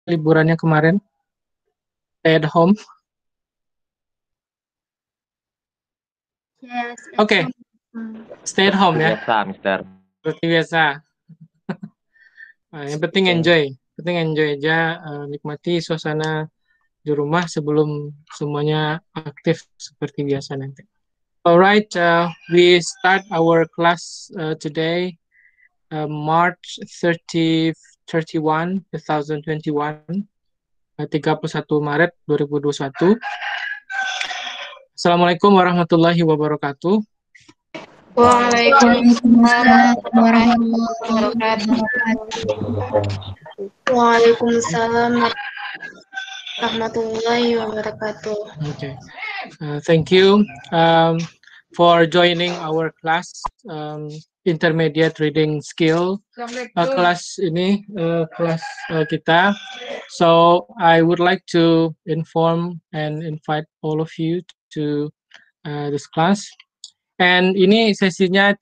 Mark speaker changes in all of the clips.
Speaker 1: liburannya kemarin? Stay at home?
Speaker 2: Yes.
Speaker 1: Oke. Stay at home ya.
Speaker 3: Biasa, Mister.
Speaker 1: Seperti biasa. Nah, yang penting enjoy aja, nikmati suasana di rumah sebelum semuanya aktif seperti biasa nanti. Alright, we start our class today, March 31, 2021, 31 Maret 2021. Assalamualaikum warahmatullahi wabarakatuh.
Speaker 2: Waalaikumsalam warahmatullahi wabarakatuh. Waalaikumsalam warahmatullahi wabarakatuh.
Speaker 1: Okay, thank you for joining our class, intermediate reading skill kelas ini, kelas kita. So I would like to inform and invite all of you to this class. And ini sesinya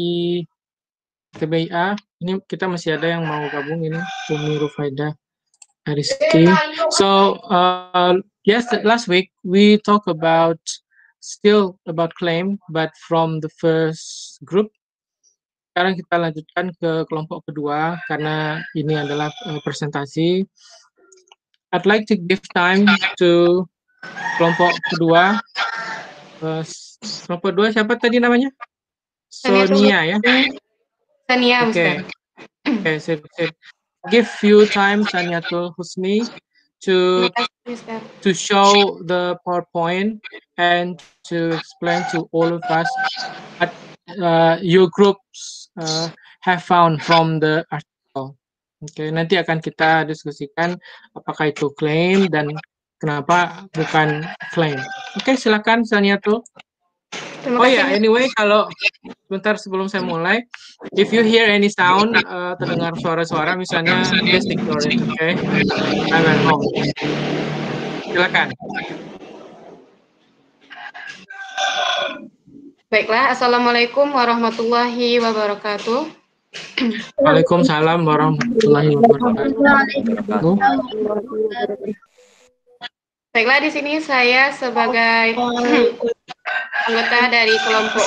Speaker 1: TBIA. Ini kita masih ada yang mau gabung ini, Umi Rufaida, Rizky. So yes, last week we talked about claim, but from the first group. Sekarang kita lanjutkan ke kelompok kedua karena ini adalah presentasi. I'd like to give time to kelompok kedua. Kelompok kedua siapa tadi namanya? Sonia ya?
Speaker 4: Sonia,
Speaker 1: Oke. Oke, sip. Give you time, Saniatul Husni, to show the PowerPoint and to explain to all of us what your groups have found from the article. Oke, nanti akan kita diskusikan apakah itu claim dan kenapa bukan claim. Oke, silakan Saniatul. Oh ya, anyway, kalau sebentar sebelum saya mulai, if you hear any sound, terdengar suara-suara, misalnya, just ignore it, okay? I'm at home. Silakan.
Speaker 4: Baiklah, Assalamualaikum warahmatullahi wabarakatuh.
Speaker 1: Waalaikumsalam warahmatullahi wabarakatuh.
Speaker 4: Baiklah, di sini saya sebagai anggota dari kelompok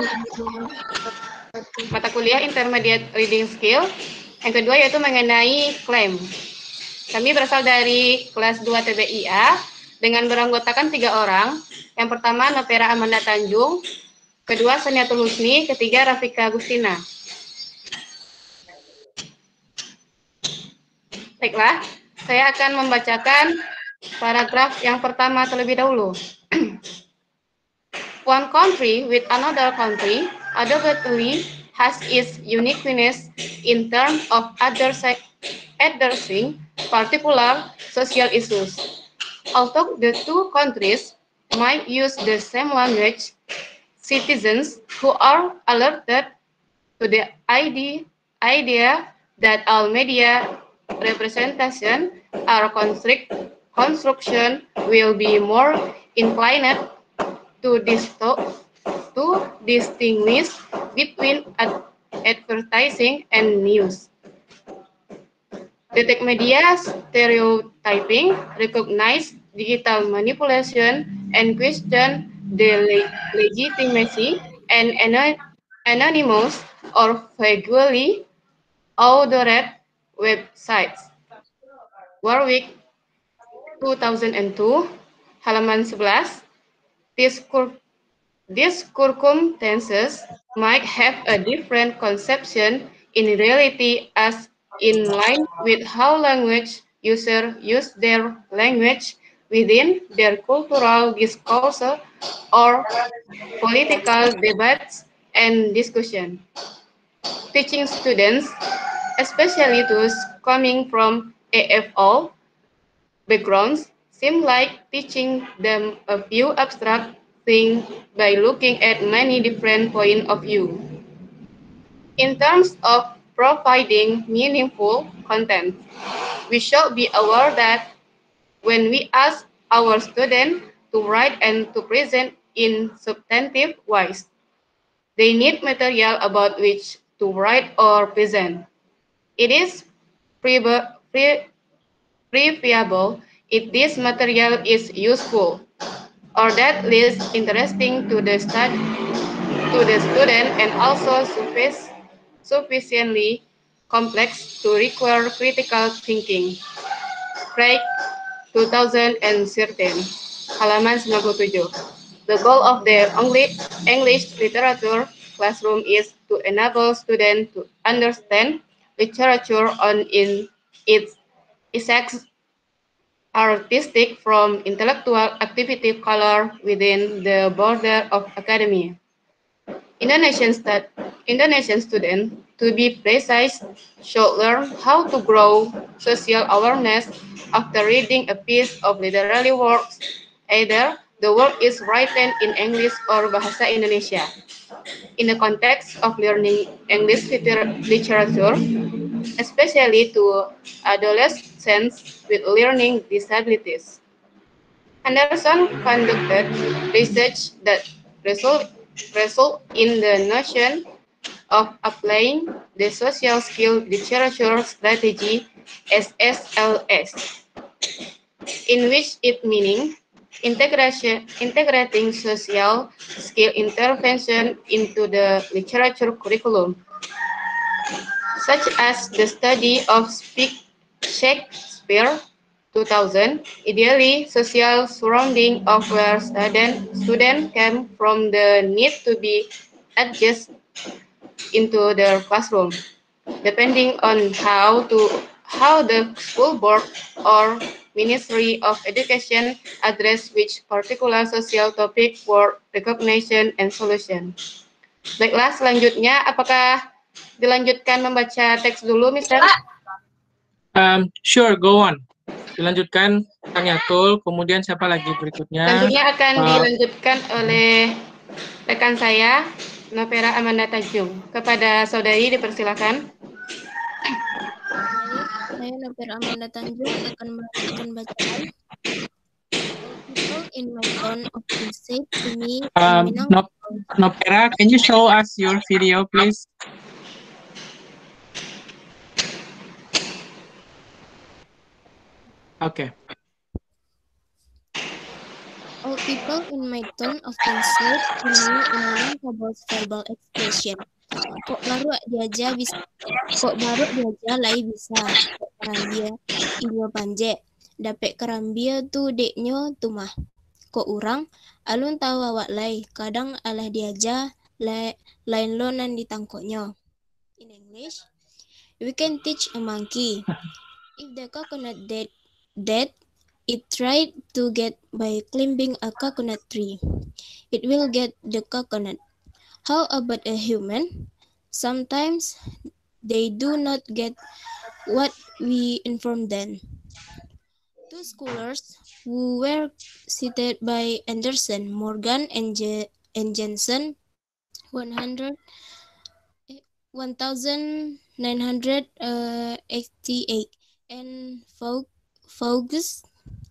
Speaker 4: 2 mata kuliah Intermediate Reading Skill. Yang kedua yaitu mengenai claim. Kami berasal dari kelas 2 TBIA dengan beranggotakan 3 orang. Yang pertama Nopera Amanda Tanjung, kedua Saniatul Husni, ketiga Rafika Agustina. Baiklah, saya akan membacakan paragraf yang pertama terlebih dahulu. One country with another country undoubtedly has its uniqueness in terms of addressing particular social issues. Although the two countries might use the same language, citizens who are alerted to the idea that all media representation or construction will be more inclined to distinguish between advertising and news. Detect media stereotyping, recognize digital manipulation, and question the legitimacy and anonymous or vaguely authored websites. Warwick 2002, halaman 11. These circumstances might have a different conception in reality as in line with how language users use their language within their cultural discourse or political debates and discussion. Teaching students, especially those coming from AFO backgrounds, seem like teaching them a few abstract things by looking at many different points of view. In terms of providing meaningful content, we should be aware that when we ask our students to write and to present in substantive ways, they need material about which to write or present. It is preferable if this material is useful or that least interesting to the student and also sufficiently complex to require critical thinking. Craig 2013, halaman 97. The goal of the English literature classroom is to enable students to understand literature on in its essence artistic from intellectual activity color within the border of academia. Indonesian students, to be precise, should learn how to grow social awareness after reading a piece of literary works, either the work is written in English or Bahasa Indonesia. In the context of learning English literature, especially to adolescents with learning disabilities. Anderson conducted research that result in the notion of applying the social skill literature strategy SSLS, in which it meaning integrating social skill intervention into the literature curriculum, such as the study of Shakespeare 2000, ideally social surrounding of where student came from the need to be adjusted into their classroom, depending on how the school board or Ministry of Education address which particular social topic for recognition and solution. Baiklah, selanjutnya apakah dilanjutkan membaca teks dulu, Mister?
Speaker 1: Sure, go on. Dilanjutkan Tanyatul, kemudian siapa lagi berikutnya?
Speaker 4: Tentunya akan dilanjutkan oleh rekan saya, Novera Amanda Tanjung. Kepada saudari dipersilakan.
Speaker 2: Baik, saya Novera Amanda Tanjung akan melanjutkan bacaan. All people in my town often say to me in Minangkabau.
Speaker 1: Novera, can you show us your video, please? Okay.
Speaker 2: All people in my town often say to me in Minangkabau's verbal expression. Kok baru diaja lai bisa. Kok karambia inyo panje. Dapet karambia tu deknyo tu mah. Kok urang alun tahu awak lai. Kadang alah diaja lain lonan ditangkoknya. In English, we can teach a monkey. If the coconut dead, it tried to get by climbing a coconut tree. It will get the coconut. How about a human? Sometimes they do not get what we inform them. Two scholars who were cited by Anderson, Morgan, and Jensen 1988 and Fogus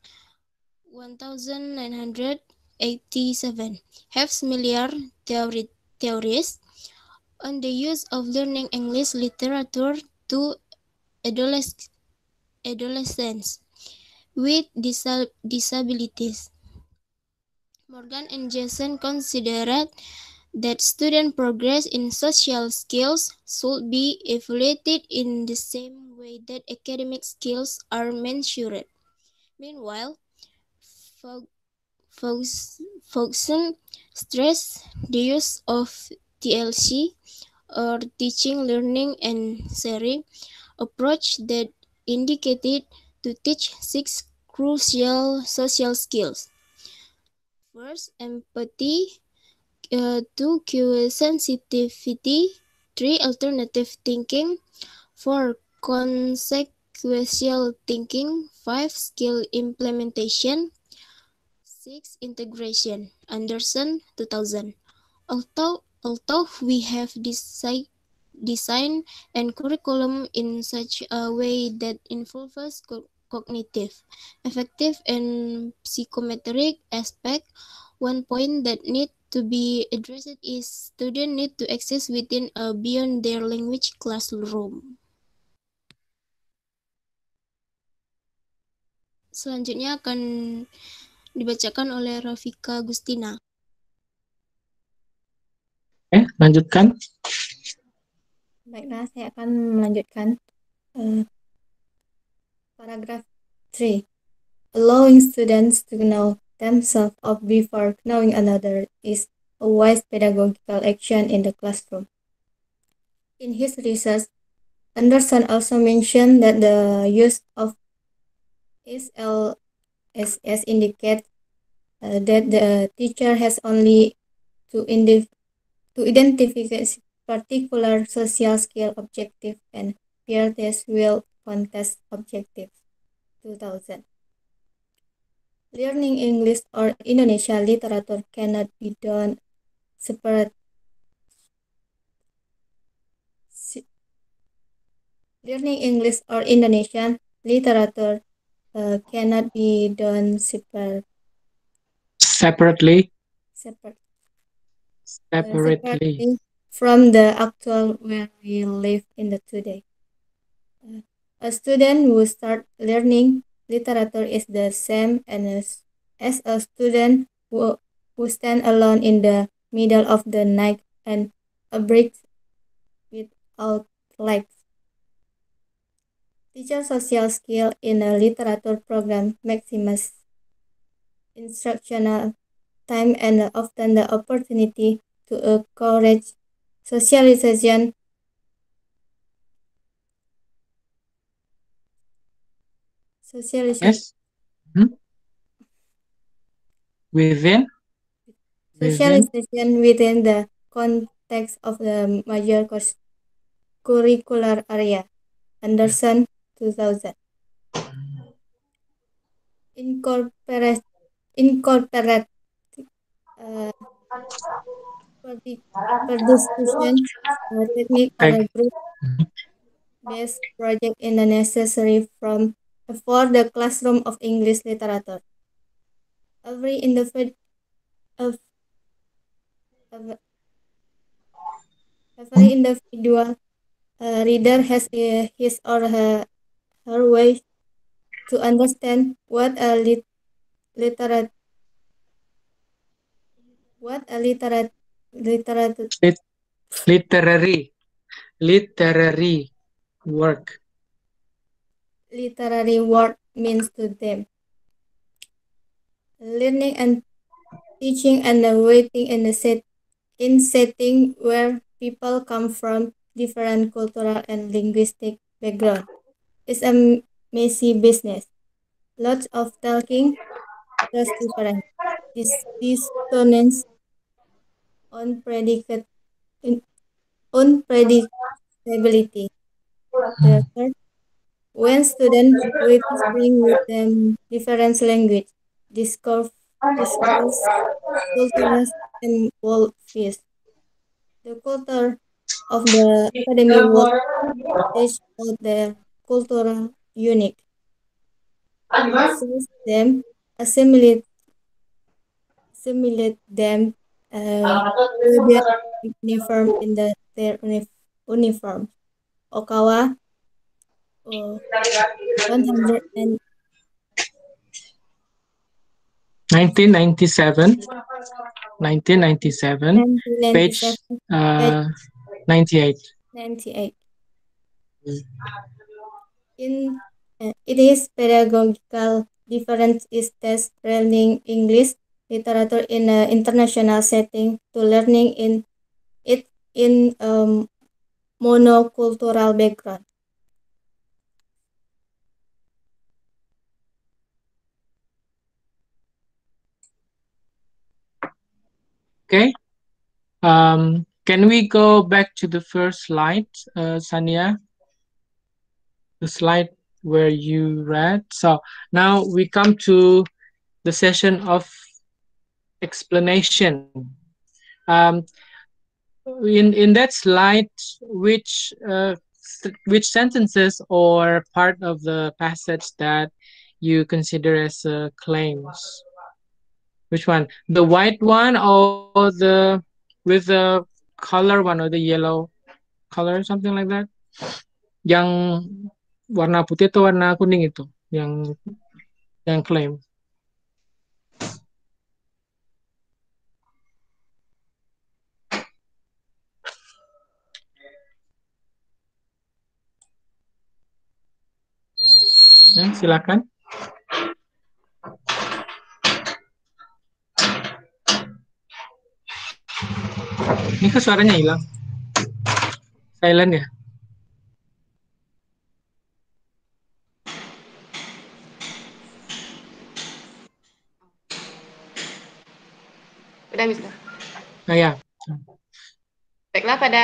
Speaker 2: 1987 have similar theories on the use of learning English literature to adolescents with disabilities. Morgan and Jason considered that student progress in social skills should be evaluated in the same way that academic skills are measured. Meanwhile, Fogson stressed the use of TLC, or teaching, learning, and sharing approach that indicated to teach 6 crucial social skills. First, empathy. 2, sensitivity. 3, alternative thinking. 4, consequential thinking. 5, skill implementation. 6, integration. Anderson 2000. Although we have designed and curriculum in such a way that involves cognitive, affective, and psychometric aspect, one point that needs to be addressed is students need to access within a beyond their language classroom. Selanjutnya akan dibacakan oleh Rafika Gustina.
Speaker 1: Lanjutkan.
Speaker 3: Baiklah, saya akan melanjutkan paragraph 3. Allowing students to know themselves of before knowing another is a wise pedagogical action in the classroom. In his research, Anderson also mentioned that the use of SLSS indicates that the teacher has only to identify particular social skill objective and peer test will contest objective. 2000. Learning English or Indonesian literature cannot be done separate. Learning English or Indonesian literature cannot be done
Speaker 1: Separately from
Speaker 3: the actual where we live in the today. A student who starts learning literature is the same as a student who stands alone in the middle of the night and a break without lights. Teacher social skill in a literature program maximize instructional time and often the opportunity to encourage socialization.
Speaker 1: Yes. Within
Speaker 3: Socialization within the context of the major curricular area. Anderson, 2000. Incorporate participation technique or a group-based project in the necessary for the classroom of English literature. Every individual reader has his or her way to understand what a literary work means to them. Learning and teaching and waiting in setting where people come from different cultural and linguistic background. It's a messy business. Lots of talking, just different. Dissonance, unpredictability. Therefore, when students bring with them different language, discourse, cultures, and worldviews, the culture of the academy will teach out their cultural unique. Assess them, assimilate them, their uniform in their uniform. Okawa 100 and
Speaker 1: 1997, page 98.
Speaker 3: It is pedagogical difference is test learning English literature in an international setting to learning in monocultural background.
Speaker 1: Okay. Can we go back to the first slide, Sania? The slide where you read. So now we come to the session of explanation. In that slide, which sentences or part of the passage that you consider as claims? Which one? The white one or the with the color one or the yellow color, something like that? Yang warna putih atau warna kuning itu? Yang yang klaim. Ya, silakan. Ini kok suaranya hilang? Silent ya?
Speaker 4: Udah, Mister.
Speaker 1: Nah, ya.
Speaker 4: Baiklah, pada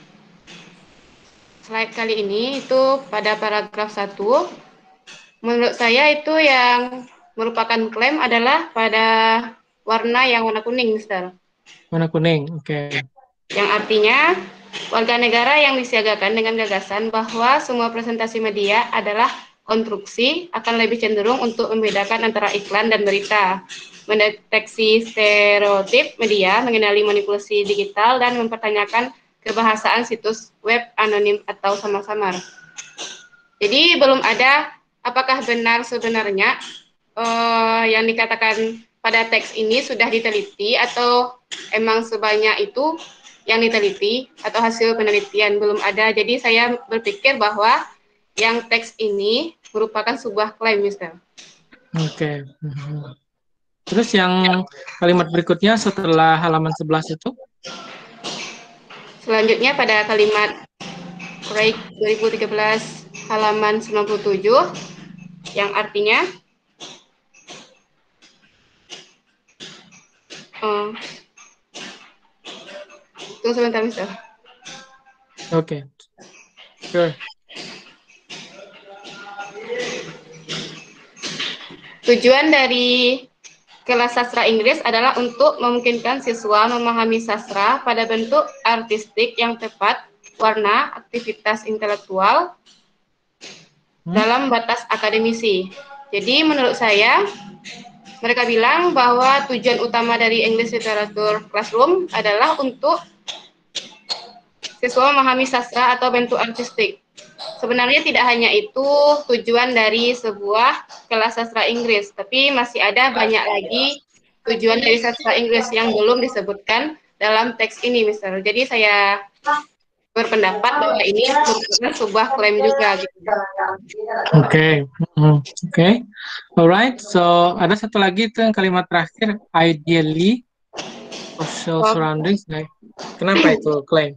Speaker 4: slide kali ini itu pada paragraf 1, menurut saya itu yang merupakan klaim adalah pada warna yang warna kuning, Mister.
Speaker 1: Warna kuning, oke.
Speaker 4: Yang artinya warga negara yang disiagakan dengan gagasan bahwa semua presentasi media adalah konstruksi akan lebih cenderung untuk membedakan antara iklan dan berita, mendeteksi stereotip media, mengenali manipulasi digital, dan mempertanyakan kebahasaan situs web anonim atau samar-samar. Jadi belum ada apakah benar sebenarnya yang dikatakan pada teks ini sudah diteliti atau emang sebanyak itu yang diteliti atau hasil penelitian belum ada. Jadi saya berpikir bahwa yang teks ini merupakan sebuah klaim, Mister.
Speaker 1: Oke. Terus yang kalimat berikutnya setelah halaman 11 itu?
Speaker 4: Selanjutnya pada kalimat Craig 2013 halaman 97 yang artinya tunggu sebentar, Mister.
Speaker 1: Oke. Sure.
Speaker 4: Tujuan dari kelas sastra Inggris adalah untuk memungkinkan siswa memahami sastra pada bentuk artistik yang tepat, warna, aktivitas intelektual dalam batas akademisi. Jadi menurut saya, mereka bilang bahwa tujuan utama dari English Literature Classroom adalah untuk siswa memahami sastra atau bentuk artistik. Sebenarnya tidak hanya itu tujuan dari sebuah kelas sastra Inggris, tapi masih ada banyak lagi tujuan dari sastra Inggris yang belum disebutkan dalam teks ini, Mister. Jadi saya berpendapat bahwa ini merupakan sebuah klaim juga. Gitu.
Speaker 1: Oke. Oke. Alright. So ada satu lagi itu yang kalimat terakhir, ideally social surroundings. Kenapa itu klaim?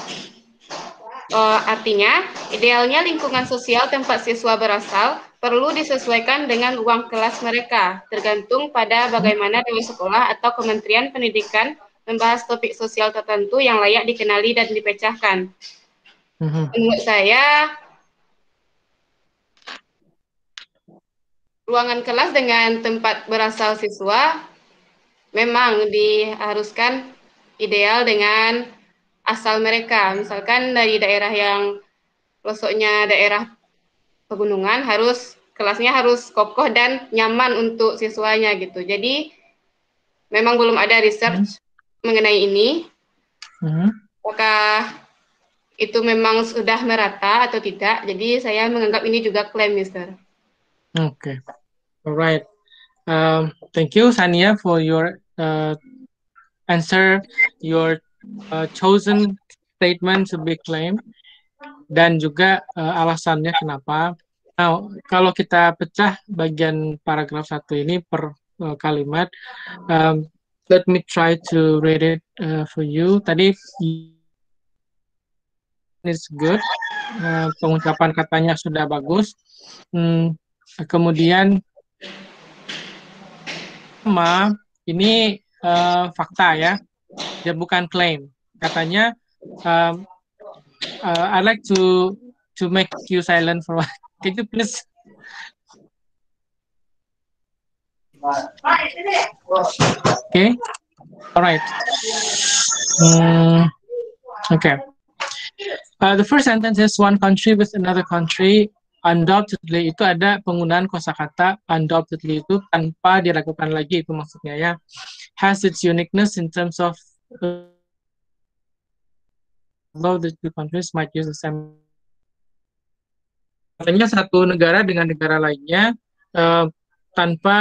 Speaker 4: Artinya, idealnya lingkungan sosial tempat siswa berasal perlu disesuaikan dengan ruang kelas mereka, tergantung pada bagaimana dewan sekolah atau Kementerian Pendidikan membahas topik sosial tertentu yang layak dikenali dan dipecahkan. Menurut saya, ruangan kelas dengan tempat berasal siswa memang diharuskan ideal dengan asal mereka. Misalkan dari daerah yang pelosoknya daerah pegunungan, kelasnya harus kokoh dan nyaman untuk siswanya gitu. Jadi memang belum ada research mengenai ini. Apakah itu memang sudah merata atau tidak? Jadi saya menganggap ini juga klaim, Mister.
Speaker 1: Okay. Alright. Thank you, Sania, for your answer, your chosen statement to be claimed, dan juga alasannya kenapa. Nah, kalau kita pecah bagian paragraf 1 ini per kalimat, let me try to read it for you. Tadi is good, pengucapan katanya sudah bagus. Kemudian ini fakta ya, dia bukan klaim. Katanya I'd like to make you silent for a while. Can you please? Okay. All right. Okay. The first sentence is one country with another country. Undoubtedly itu ada penggunaan kosakata undoubtedly itu tanpa diragukan lagi, itu maksudnya ya. Has its uniqueness in terms of although the two countries might use the same. Katanya satu negara dengan negara lainnya tanpa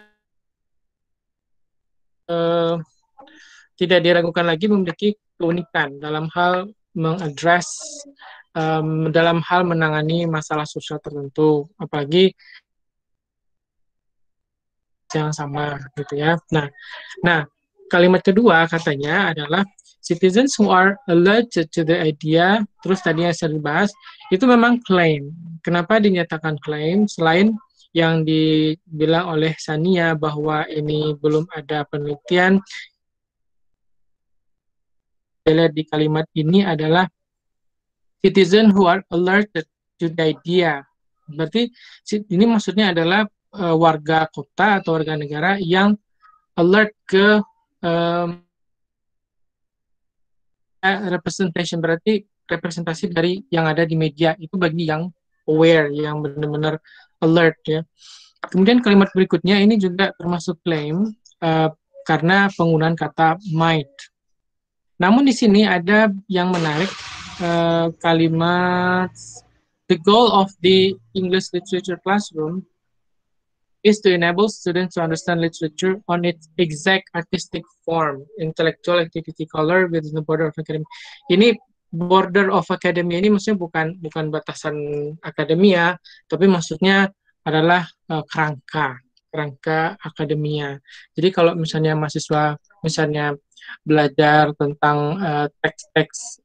Speaker 1: tidak diragukan lagi memiliki keunikan dalam hal mengadres dalam hal menangani masalah sosial tertentu, apalagi yang sama gitu ya. Nah, kalimat kedua katanya adalah citizens who are allergic to the idea, terus tadi yang saya dibahas, itu memang klaim. Kenapa dinyatakan klaim? Selain yang dibilang oleh Sania bahwa ini belum ada penelitian, di kalimat ini adalah citizen who are alerted to the idea. Berarti ini maksudnya adalah warga kota atau warga negara yang alert ke representation, berarti representasi dari yang ada di media itu bagi yang aware, yang benar-benar alert ya. Kemudian kalimat berikutnya ini juga termasuk claim karena penggunaan kata might. Namun di sini ada yang menarik, kalimat the goal of the English literature classroom is to enable students to understand literature on its exact artistic form, intellectual activity color within the border of academy. Ini border of academy ini maksudnya bukan batasan akademia, tapi maksudnya adalah kerangka akademia. Jadi kalau misalnya mahasiswa misalnya belajar tentang teks-teks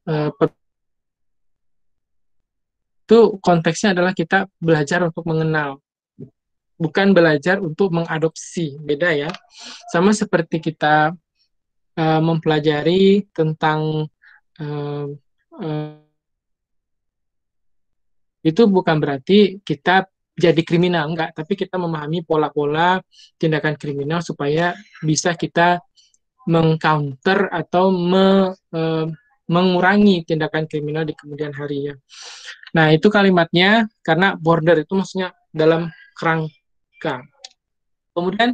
Speaker 1: itu konteksnya adalah kita belajar untuk mengenal, bukan belajar untuk mengadopsi, beda ya. Sama seperti kita mempelajari tentang itu bukan berarti kita jadi kriminal, enggak, tapi kita memahami pola-pola tindakan kriminal supaya bisa kita mengcounter atau mengurangi tindakan kriminal di kemudian hari ya. Nah, itu kalimatnya karena border itu maksudnya dalam kerangka. Kemudian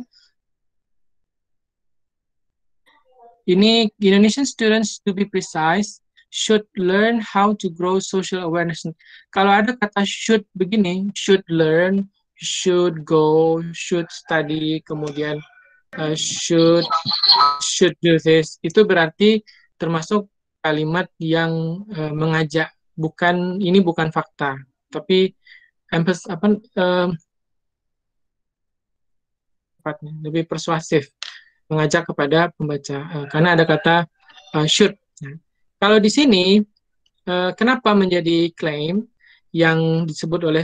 Speaker 1: ini Indonesian students, to be precise, should learn how to grow social awareness. Kalau ada kata should begini, should learn, should go, should study, kemudian should do this, itu berarti termasuk kalimat yang mengajak, ini bukan fakta, tapi lebih persuasif, mengajak kepada pembaca karena ada kata should. Kalau di sini kenapa menjadi klaim yang disebut oleh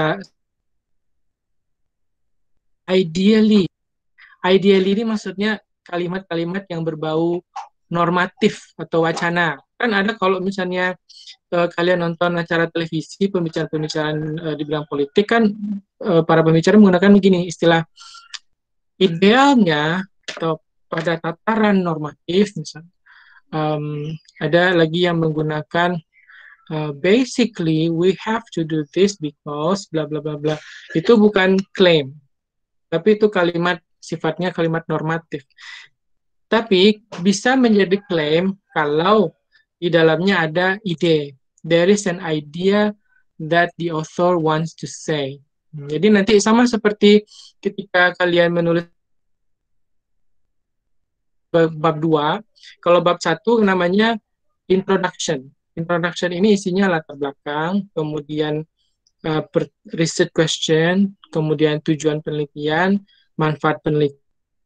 Speaker 1: ideally ini maksudnya kalimat-kalimat yang berbau normatif atau wacana. Kan ada kalau misalnya kalian nonton acara televisi, pembicaraan-pembicaraan di bidang politik kan para pembicara menggunakan begini istilah idealnya atau pada tataran normatif misalnya. Ada lagi yang menggunakan basically we have to do this because bla bla bla bla. Itu bukan klaim, tapi itu kalimat sifatnya kalimat normatif. Tapi bisa menjadi klaim kalau di dalamnya ada ide. There is an idea that the author wants to say. Jadi nanti sama seperti ketika kalian menulis bab 2, kalau bab 1 namanya introduction. Introduction ini isinya latar belakang, kemudian research question, kemudian tujuan penelitian, manfaat penelitian.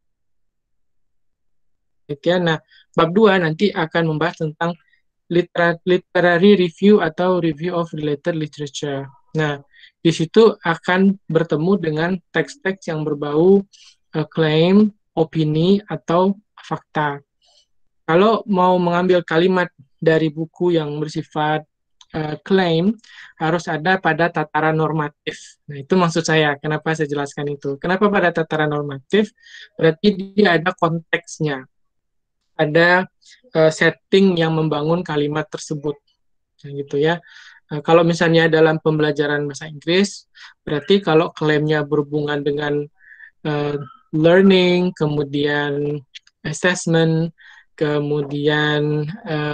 Speaker 1: Nah, bab 2 nanti akan membahas tentang literary review atau review of related literature. Nah, di situ akan bertemu dengan teks-teks yang berbau klaim, opini, atau fakta. Kalau mau mengambil kalimat dari buku yang bersifat klaim, harus ada pada tataran normatif. Nah, itu maksud saya, kenapa saya jelaskan itu. Kenapa pada tataran normatif? Berarti dia ada konteksnya. Ada setting yang membangun kalimat tersebut. Nah, gitu ya. Kalau misalnya dalam pembelajaran bahasa Inggris, berarti kalau klaimnya berhubungan dengan learning, kemudian assessment, kemudian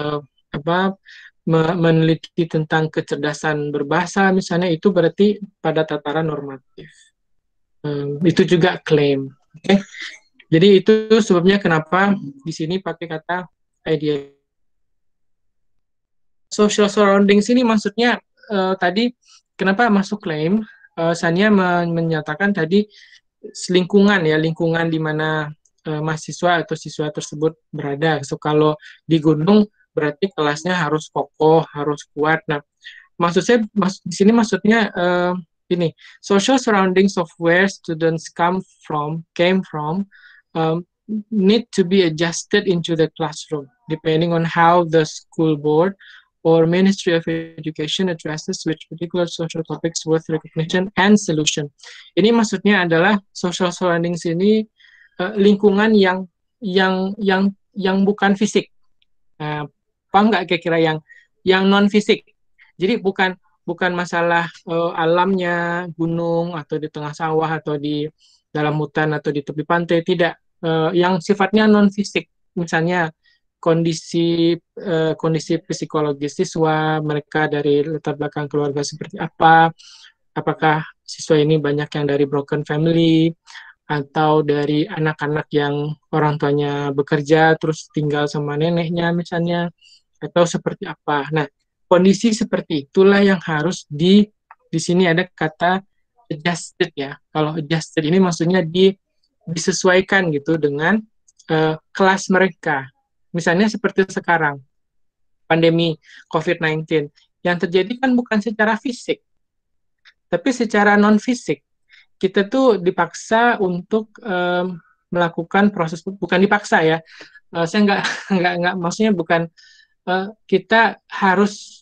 Speaker 1: meneliti tentang kecerdasan berbahasa misalnya, itu berarti pada tataran normatif. Itu juga claim. Oke. Jadi itu sebabnya kenapa di sini pakai kata idea. Social surroundings ini maksudnya tadi kenapa masuk claim? Sania menyatakan tadi lingkungan ya, lingkungan di mana mahasiswa atau siswa tersebut berada. So kalau di gunung berarti kelasnya harus kokoh, harus kuat. Nah, maksud saya di sini maksudnya ini social surroundings of where students came from um, need to be adjusted into the classroom depending on how the school board or Ministry of Education addresses which particular social topics worth recognition and solution. Ini maksudnya adalah social surroundings ini lingkungan yang bukan fisik. Paham nggak kira-kira yang non fisik? Jadi bukan masalah alamnya, gunung atau di tengah sawah atau di dalam hutan atau di tepi pantai, tidak. Yang sifatnya non fisik, misalnya kondisi psikologis siswa, mereka dari latar belakang keluarga seperti apa, apakah siswa ini banyak yang dari broken family atau dari anak-anak yang orang tuanya bekerja terus tinggal sama neneknya misalnya, atau seperti apa. Nah, kondisi seperti itulah yang harus di sini ada kata adjusted ya. Kalau adjusted ini maksudnya disesuaikan gitu dengan kelas mereka. Misalnya seperti sekarang, pandemi COVID-19. Yang terjadi kan bukan secara fisik, tapi secara non-fisik. Kita tuh dipaksa untuk melakukan proses, bukan dipaksa ya. Saya nggak maksudnya bukan kita harus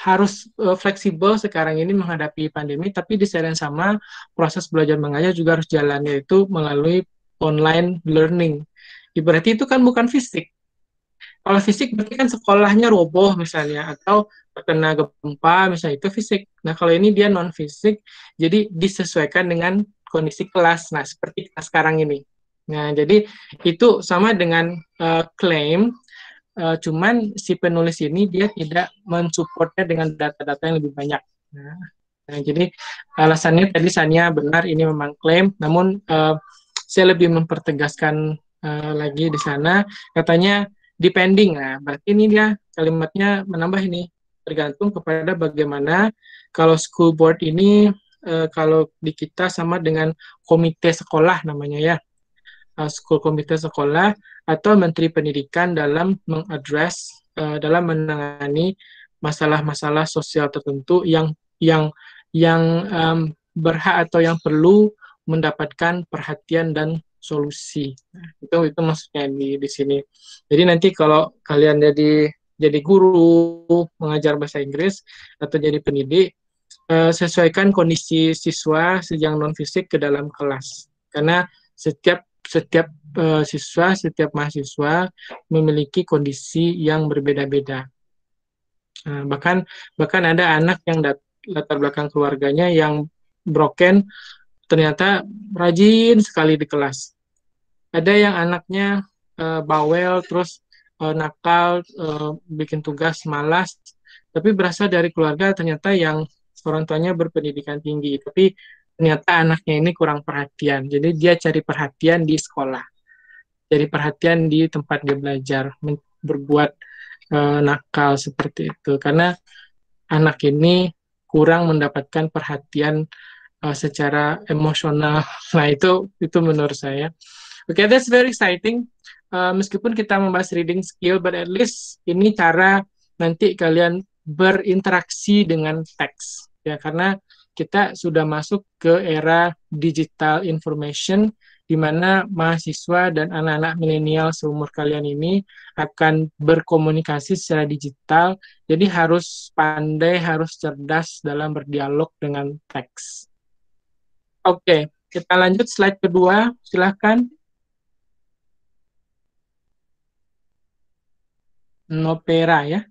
Speaker 1: fleksibel sekarang ini menghadapi pandemi, tapi di saat yang sama proses belajar mengajar juga harus jalan, yaitu melalui online learning. Berarti itu kan bukan fisik. Kalau fisik berarti kan sekolahnya roboh misalnya, atau terkena gempa misalnya, itu fisik. Nah kalau ini dia non fisik, jadi disesuaikan dengan kondisi kelas. Nah seperti kita sekarang ini. Nah jadi itu sama dengan klaim, cuman si penulis ini dia tidak mensupportnya dengan data-data yang lebih banyak. Nah jadi alasannya tadi Sania benar, ini memang klaim, namun saya lebih mempertegaskan lagi di sana, katanya depending. Nah, berarti ini dia kalimatnya menambah ini, tergantung kepada bagaimana kalau school board ini kalau di kita sama dengan komite sekolah namanya ya, school komite sekolah atau menteri pendidikan dalam mengadres dalam menangani masalah-masalah sosial tertentu yang berhak atau yang perlu mendapatkan perhatian dan solusi. Nah, itu maksudnya di sini. Jadi nanti kalau kalian jadi guru mengajar bahasa Inggris atau jadi pendidik, sesuaikan kondisi siswa sejak non fisik ke dalam kelas. Karena setiap siswa, setiap mahasiswa memiliki kondisi yang berbeda-beda. Bahkan ada anak yang latar belakang keluarganya yang broken, ternyata rajin sekali di kelas. Ada yang anaknya bawel, terus nakal, bikin tugas malas, tapi berasal dari keluarga ternyata yang orang tuanya berpendidikan tinggi, tapi ternyata anaknya ini kurang perhatian. Jadi dia cari perhatian di sekolah, cari perhatian di tempat dia belajar, berbuat nakal seperti itu. Karena anak ini kurang mendapatkan perhatian secara emosional. Nah, itu menurut saya. Okay, that's very exciting. Meskipun kita membahas reading skill, but at least ini cara nanti kalian berinteraksi dengan teks. Ya, karena kita sudah masuk ke era digital information, di mana mahasiswa dan anak-anak milenial seumur kalian ini akan berkomunikasi secara digital, jadi harus pandai, harus cerdas dalam berdialog dengan teks. Oke, kita lanjut slide kedua, silahkan. Nopera ya.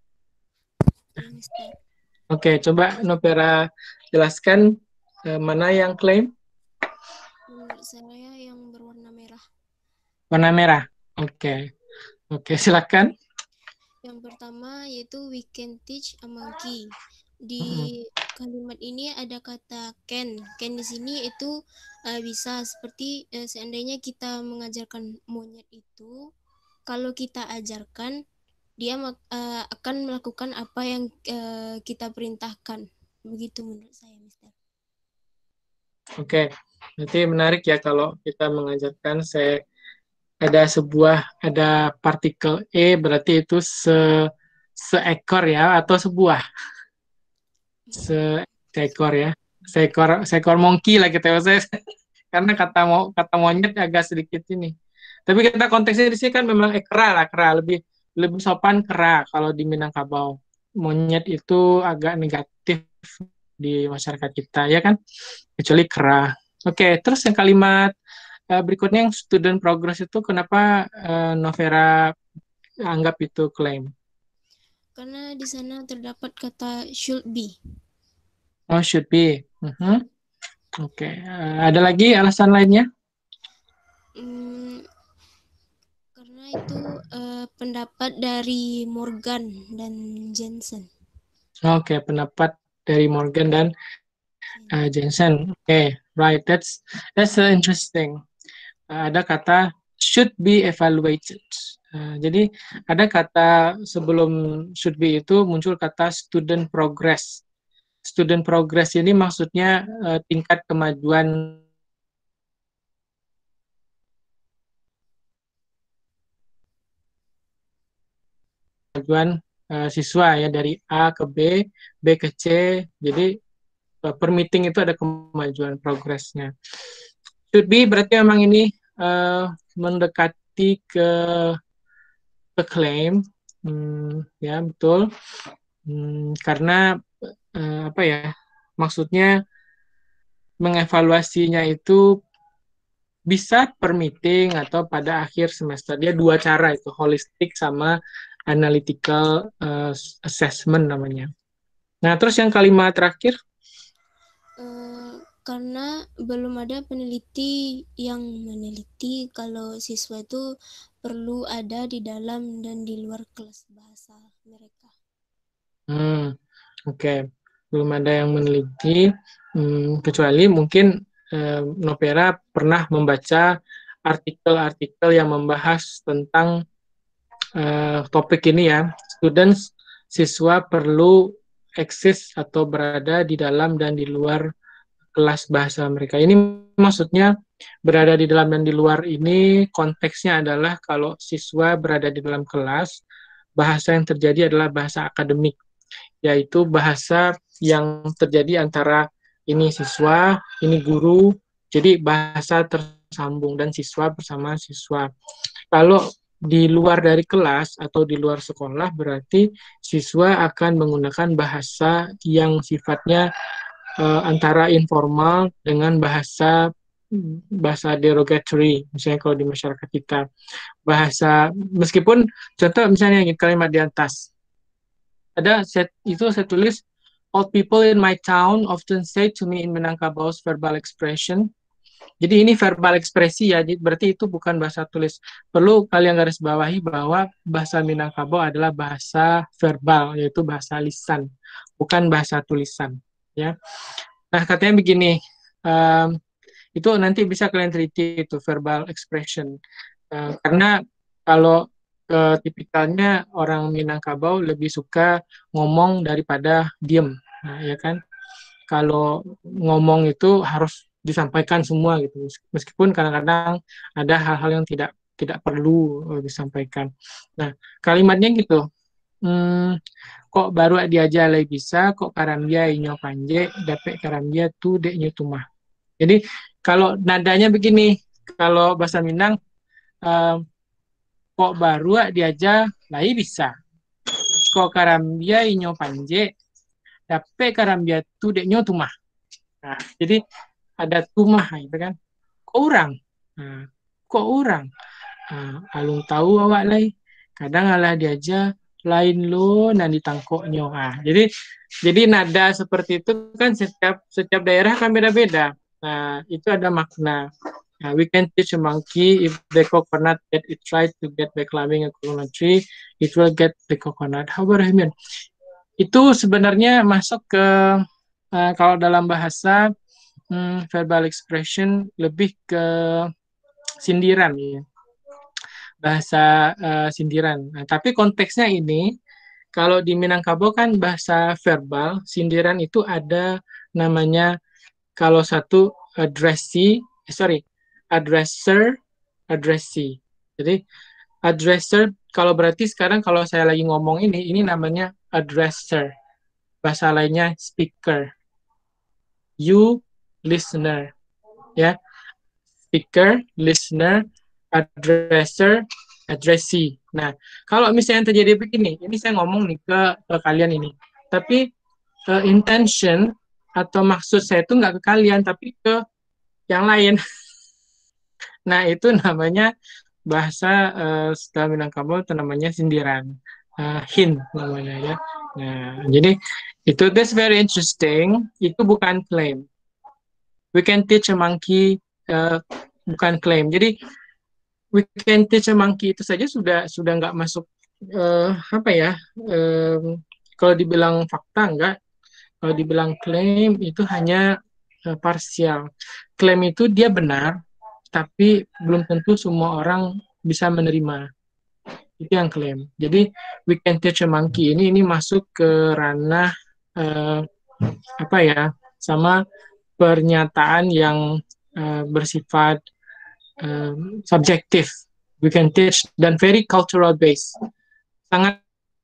Speaker 1: Oke, coba Nopera jelaskan mana yang klaim?
Speaker 2: Menurut saya yang berwarna merah.
Speaker 1: Warna merah. Oke, silakan.
Speaker 2: Yang pertama yaitu we can teach a monkey. Di kalimat ini ada kata can. Can di sini itu bisa seperti seandainya kita mengajarkan monyet itu, kalau kita ajarkan dia akan melakukan apa yang kita perintahkan. Begitu menurut saya, Mister.
Speaker 1: Oke, nanti menarik ya kalau kita mengajarkan ada partikel E berarti itu seekor ya atau seekor ya. Seekor monkey lah kita bahasa karena kata monyet agak sedikit ini. Tapi kita konteksnya di sini kan memang kera lebih lebih sopan kera kalau di Minangkabau. Monyet itu agak negatif di masyarakat kita ya kan, kecuali kera. Oke, terus yang kalimat berikutnya yang student progress itu kenapa Novera anggap itu klaim?
Speaker 2: Karena di sana terdapat kata should be.
Speaker 1: Oh, should be. Oke, ada lagi alasan lainnya?
Speaker 2: Karena itu pendapat dari Morgan dan Jensen.
Speaker 1: Oke, pendapat dari Morgan dan Jensen. Oke, right. That's interesting. Ada kata should be evaluated. Jadi ada kata sebelum should be itu muncul kata student progress. Student progress ini maksudnya tingkat kemajuan siswa ya dari A ke B, B ke C. Jadi per meeting itu ada kemajuan progresnya. Should be berarti memang ini mendekati ke klaim, ya betul. Karena apa ya? Maksudnya mengevaluasinya itu bisa per meeting atau pada akhir semester. Dia dua cara itu, holistic sama analytical assessment namanya. Nah, terus yang kalimat terakhir?
Speaker 2: Karena belum ada peneliti yang meneliti kalau siswa itu perlu ada di dalam dan di luar kelas bahasa mereka.
Speaker 1: Oke. Belum ada yang meneliti, kecuali mungkin Novera pernah membaca artikel-artikel yang membahas tentang topik ini ya. Students, siswa perlu eksis atau berada di dalam dan di luar kelas bahasa mereka. Ini maksudnya berada di dalam dan di luar ini konteksnya adalah kalau siswa berada di dalam kelas, bahasa yang terjadi adalah bahasa akademik, yaitu bahasa yang terjadi antara ini siswa, ini guru, jadi bahasa tersambung dan siswa bersama siswa. Kalau di luar dari kelas atau di luar sekolah berarti siswa akan menggunakan bahasa yang sifatnya antara informal dengan bahasa derogatory, misalnya kalau di masyarakat kita. Bahasa, meskipun contoh misalnya kalimat di atas, saya tulis, all people in my town often say to me in Minangkabao's verbal expression. Jadi ini verbal ekspresi ya, berarti itu bukan bahasa tulis. Perlu kalian garis bawahi bahwa bahasa Minangkabau adalah bahasa verbal, yaitu bahasa lisan, bukan bahasa tulisan. Ya. Nah, katanya begini, itu nanti bisa kalian teliti itu verbal expression. Karena kalau tipikalnya orang Minangkabau lebih suka ngomong daripada diem, nah, ya kan? Kalau ngomong itu harus disampaikan semua gitu, meskipun kadang-kadang ada hal-hal yang tidak perlu disampaikan. Nah, kalimatnya gitu. Kok baru diaja lagi bisa, kok karambia inyo panje, dapet karambia tu dek nyo tumah. Jadi kalau nadanya begini, kalau bahasa Minang, kok baru diaja lagi bisa, kok karambia inyo panje, dapet karambia tu dek nyo tumah. Nah, jadi ada tumah gitu kan. Kok orang? Nah, kok orang? Nah, alung tahu awak lagi. Kadang alah diaja lain lo nanti tangkoknya. Nah, jadi nada seperti itu kan setiap daerah kan beda-beda. Nah, itu ada makna. Nah, we can teach a monkey if the coconut that it tries to get by climbing a coconut tree, it will get the coconut. How about I mean? Itu sebenarnya masuk ke kalau dalam bahasa verbal expression lebih ke sindiran ya, bahasa sindiran. Nah, tapi konteksnya ini kalau di Minangkabau kan bahasa verbal, sindiran itu ada namanya kalau satu addresser, addressee. Jadi addresser kalau berarti sekarang kalau saya lagi ngomong ini namanya addresser. Bahasa lainnya speaker. You listener, ya. Speaker, listener, addresser, addressee. Nah, kalau misalnya terjadi begini, ini saya ngomong nih ke kalian ini. Tapi intention atau maksud saya itu nggak ke kalian, tapi ke yang lain. Nah, itu namanya bahasa setelah Minangkabau itu namanya sindiran. Hint namanya ya. Nah, jadi itu that's very interesting. Itu bukan claim. We can teach a monkey bukan klaim. Jadi we can teach a monkey itu saja sudah nggak masuk apa ya? Kalau dibilang fakta enggak, kalau dibilang klaim itu hanya parsial. Klaim itu dia benar, tapi belum tentu semua orang bisa menerima. Itu yang klaim. Jadi we can teach a monkey ini masuk ke ranah apa ya? Sama pernyataan yang bersifat subjektif. We can teach dan very cultural based. Sangat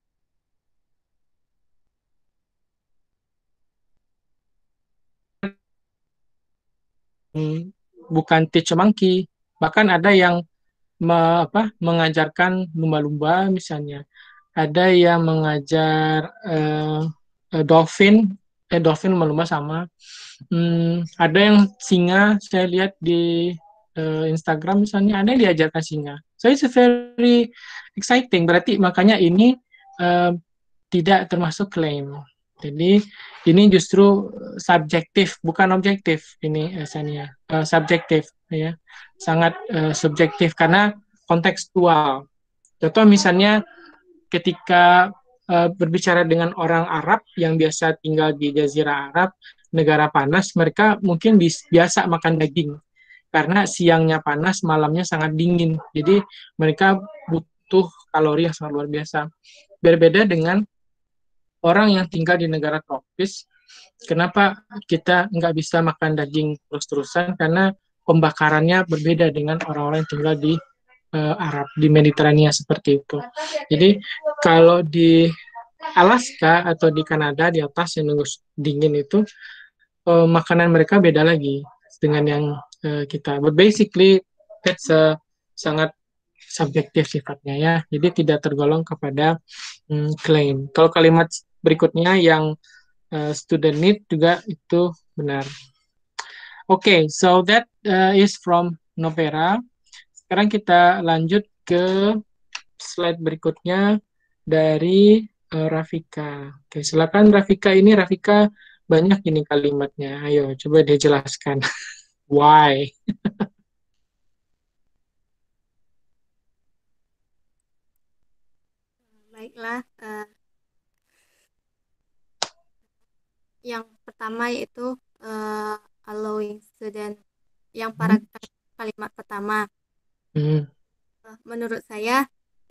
Speaker 1: bukan teach a monkey. Bahkan ada yang mengajarkan lumba-lumba misalnya. Ada yang mengajar dolphin, dolphin lumba-lumba sama. Ada yang singa, saya lihat di Instagram misalnya, ada yang diajarkan singa. So it's very exciting. Berarti makanya ini tidak termasuk klaim. Jadi ini justru subjektif, bukan objektif. Ini Sania, subjektif ya, sangat subjektif karena kontekstual. Contoh misalnya ketika berbicara dengan orang Arab yang biasa tinggal di Jazirah Arab, negara panas, mereka mungkin biasa makan daging karena siangnya panas, malamnya sangat dingin. Jadi mereka butuh kalori yang sangat luar biasa. Berbeda dengan orang yang tinggal di negara tropis. Kenapa kita nggak bisa makan daging terus-terusan? Karena pembakarannya berbeda dengan orang-orang yang tinggal di Arab, di Mediterania seperti itu. Jadi kalau di Alaska atau di Kanada di atas yang dingin itu makanan mereka beda lagi dengan yang kita. But basically that's sangat subjektif sifatnya ya. Jadi tidak tergolong kepada klaim. Kalau kalimat berikutnya yang student need juga itu benar. Okay, so that is from Novera. Sekarang kita lanjut ke slide berikutnya dari Rafika. Oke, silakan Rafika. Ini Rafika banyak ini kalimatnya. Ayo, coba dia jelaskan. Why?
Speaker 3: Baiklah, yang pertama yaitu allowing student. Yang kalimat pertama, menurut saya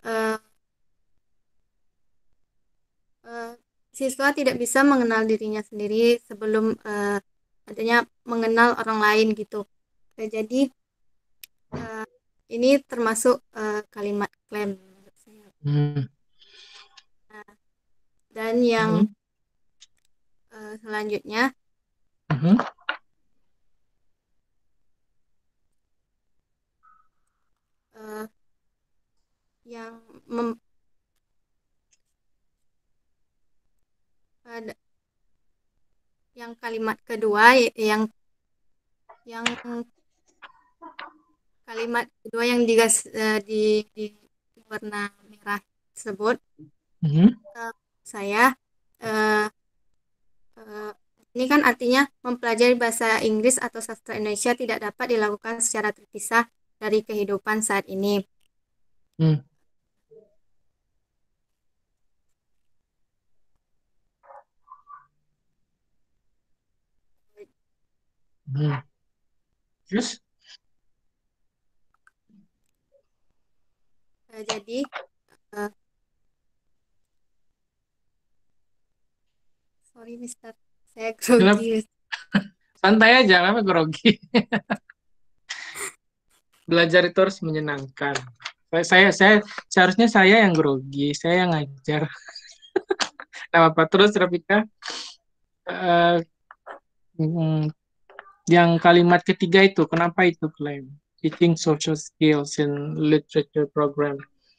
Speaker 3: siswa tidak bisa mengenal dirinya sendiri sebelum adanya mengenal orang lain gitu. Jadi ini termasuk kalimat klaim menurut saya. Dan yang selanjutnya yang kalimat kedua yang kalimat kedua yang di warna merah tersebut, saya ini kan artinya mempelajari bahasa Inggris atau sastra Indonesia tidak dapat dilakukan secara terpisah dari kehidupan saat ini.
Speaker 1: Terus?
Speaker 3: Jadi sorry Mister, saya
Speaker 1: Kenapa?
Speaker 3: grogi.
Speaker 1: Santai aja, kenapa grogi? Belajar itu harus menyenangkan. Saya seharusnya saya yang grogi, saya yang ngajar. Nah, apa terus Rafika? Eh, mm, yang kalimat ketiga itu, kenapa itu claim? Teaching social skills in literature program.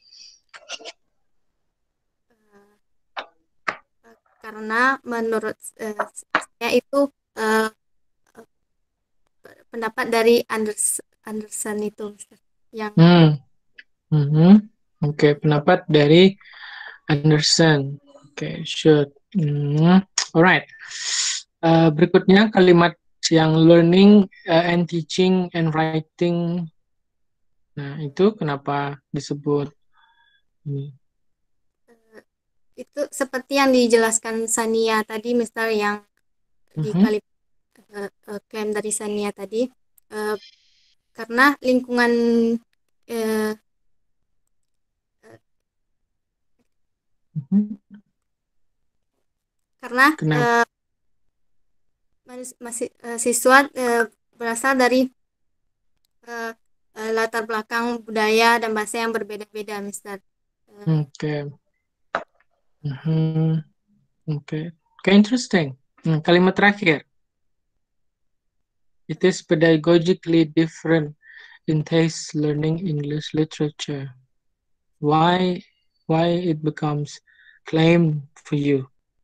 Speaker 3: Karena menurut saya itu pendapat dari Anderson itu Mister, yang
Speaker 1: Oke, pendapat dari Anderson. Oke, should. Alright. Berikutnya kalimat yang learning and teaching and writing. Nah, itu kenapa disebut ini?
Speaker 3: itu seperti yang dijelaskan Sania tadi, Mister, yang di kalimat klaim dari Sania tadi, karena lingkungan karena
Speaker 1: Kenapa?
Speaker 3: siswa berasal dari latar belakang budaya dan bahasa yang berbeda-beda, Mister.
Speaker 1: Oke. Oke. Oke, interesting. Kalimat terakhir. It is pedagogically different in taste learning English literature. Why it becomes claim for you?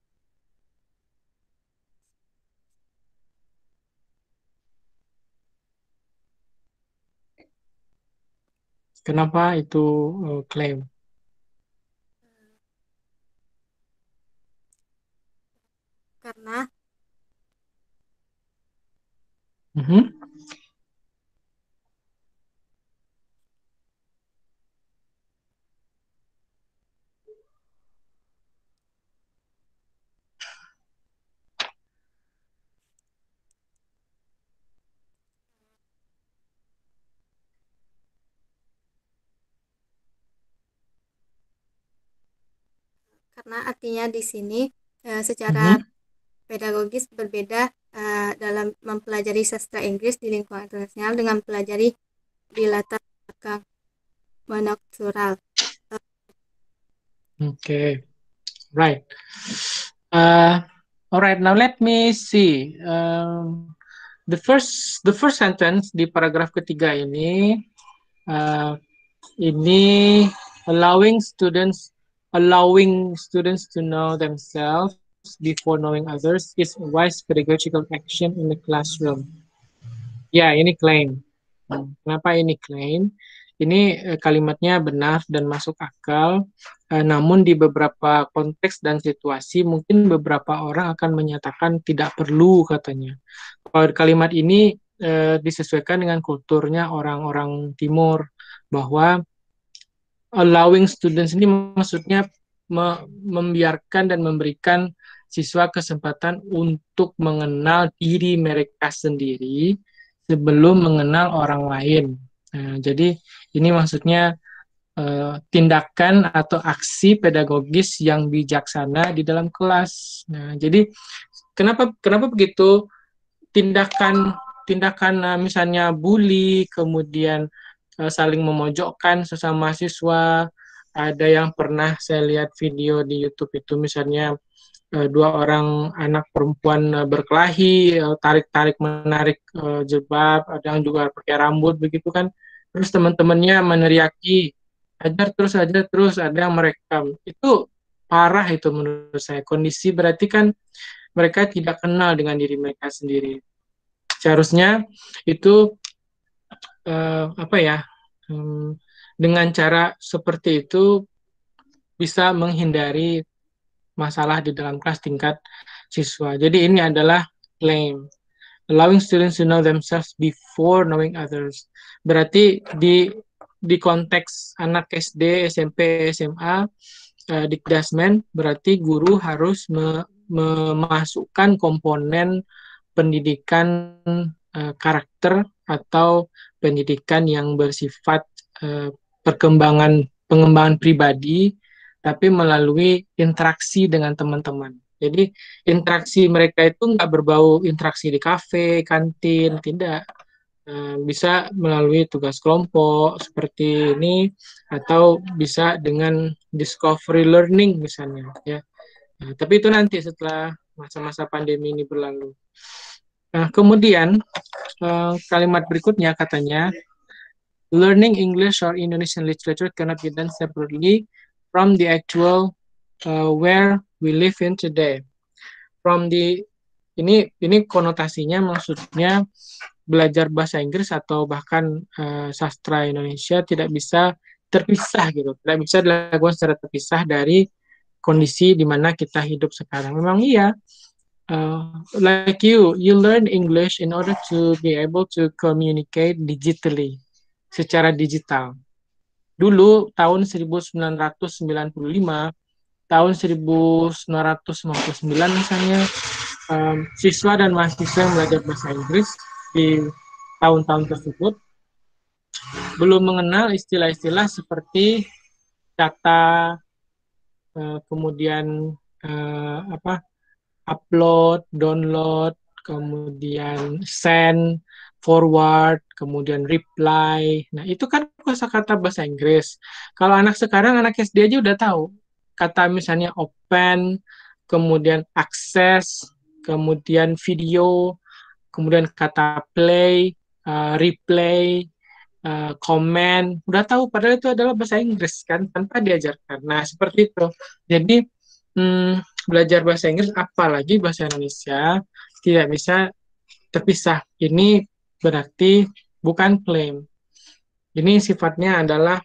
Speaker 1: Kenapa itu klaim?
Speaker 3: Karena artinya di sini secara pedagogis berbeda dalam mempelajari sastra Inggris di lingkungan internasional dengan mempelajari di latar belakang monoktural.
Speaker 1: Okay, right. All right. Now let me see. The first sentence di paragraf ketiga ini, allowing students to know themselves before knowing others is a wise pedagogical action in the classroom. Ya, ini claim. Kenapa ini claim? Ini kalimatnya benar dan masuk akal, namun di beberapa konteks dan situasi mungkin beberapa orang akan menyatakan tidak perlu katanya. Kalau kalimat ini disesuaikan dengan kulturnya orang-orang Timur, bahwa allowing students ini maksudnya membiarkan dan memberikan siswa kesempatan untuk mengenal diri mereka sendiri sebelum mengenal orang lain. Nah, jadi ini maksudnya tindakan atau aksi pedagogis yang bijaksana di dalam kelas. Nah, jadi kenapa begitu? Tindakan misalnya bully, kemudian saling memojokkan sesama siswa. Ada yang pernah saya lihat video di YouTube itu misalnya dua orang anak perempuan berkelahi, tarik-tarik menarik jilbab, ada yang juga pakai rambut begitu kan. Terus teman-temannya meneriaki, ajar terus, ada yang merekam. Itu parah itu menurut saya. Kondisi berarti kan mereka tidak kenal dengan diri mereka sendiri. Seharusnya itu dengan cara seperti itu bisa menghindari masalah di dalam kelas tingkat siswa. Jadi ini adalah claim. Allowing students to know themselves before knowing others. Berarti di konteks anak SD, SMP, SMA, Dikdasmen, berarti guru harus memasukkan komponen pendidikan karakter atau pendidikan yang bersifat pengembangan pribadi, tapi melalui interaksi dengan teman-teman. Jadi interaksi mereka itu nggak berbau interaksi di kafe, kantin, tidak. Bisa melalui tugas kelompok seperti ini, atau bisa dengan discovery learning misalnya, ya. Tapi itu nanti setelah masa-masa pandemi ini berlalu. Kemudian kalimat berikutnya katanya, learning English or Indonesian literature cannot be done separately from the actual where we live in today. From the ini konotasinya maksudnya belajar bahasa Inggris atau bahkan sastra Indonesia tidak bisa terpisah gitu, tidak bisa dilakukan secara terpisah dari kondisi di mana kita hidup sekarang. Memang iya, like you learn English in order to be able to communicate digitally, secara digital. Dulu tahun 1995, tahun 1999 misalnya, siswa dan mahasiswa yang belajar bahasa Inggris di tahun-tahun tersebut belum mengenal istilah-istilah seperti data, kemudian upload, download, kemudian send, forward, kemudian reply. Nah, itu kan kosakata bahasa Inggris. Kalau anak sekarang, anak SD aja udah tahu. Kata misalnya open, kemudian access, kemudian video, kemudian kata play, replay, comment, udah tahu, padahal itu adalah bahasa Inggris kan, tanpa diajarkan. Nah, seperti itu. Jadi, belajar bahasa Inggris, apalagi bahasa Indonesia, tidak bisa terpisah. Ini berarti bukan klaim. Ini sifatnya adalah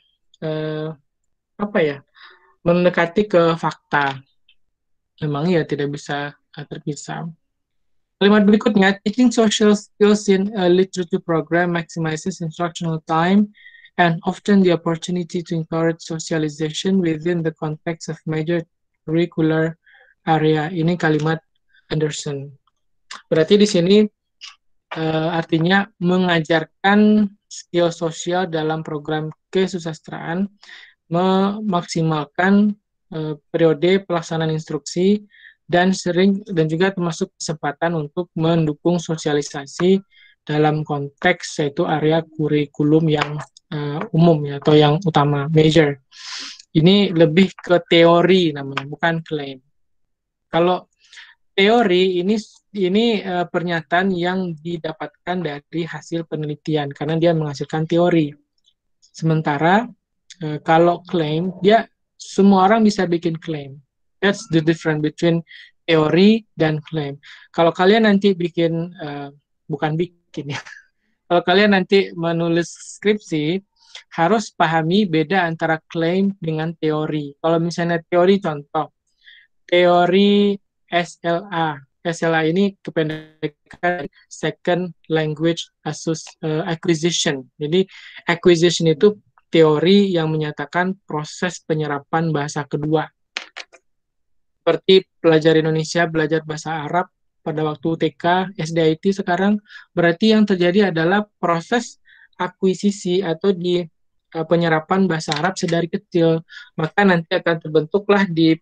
Speaker 1: mendekati ke fakta. Memang ya tidak bisa terpisah. Kalimat berikutnya, teaching social skills in a literature program maximizes instructional time and often the opportunity to encourage socialization within the context of major curricular area. Ini kalimat Anderson. Berarti di sini artinya mengajarkan skill sosial dalam program kesusastraan, memaksimalkan periode pelaksanaan instruksi dan juga termasuk kesempatan untuk mendukung sosialisasi dalam konteks yaitu area kurikulum yang umum ya, atau yang utama, major. Ini lebih ke teori namanya, bukan klaim. Kalau teori ini pernyataan yang didapatkan dari hasil penelitian karena dia menghasilkan teori. Sementara kalau klaim, dia semua orang bisa bikin klaim. That's the difference between teori dan klaim. Kalau kalian nanti bikin, bukan bikin ya, kalau kalian nanti menulis skripsi, harus pahami beda antara klaim dengan teori. Kalau misalnya teori, contoh, teori SLA. SLA ini kependekan Second Language Acquisition. Jadi, acquisition itu teori yang menyatakan proses penyerapan bahasa kedua. Seperti pelajar Indonesia belajar bahasa Arab pada waktu TK, SD, IT, sekarang berarti yang terjadi adalah proses akuisisi atau penyerapan bahasa Arab sedari kecil. Maka nanti akan terbentuklah di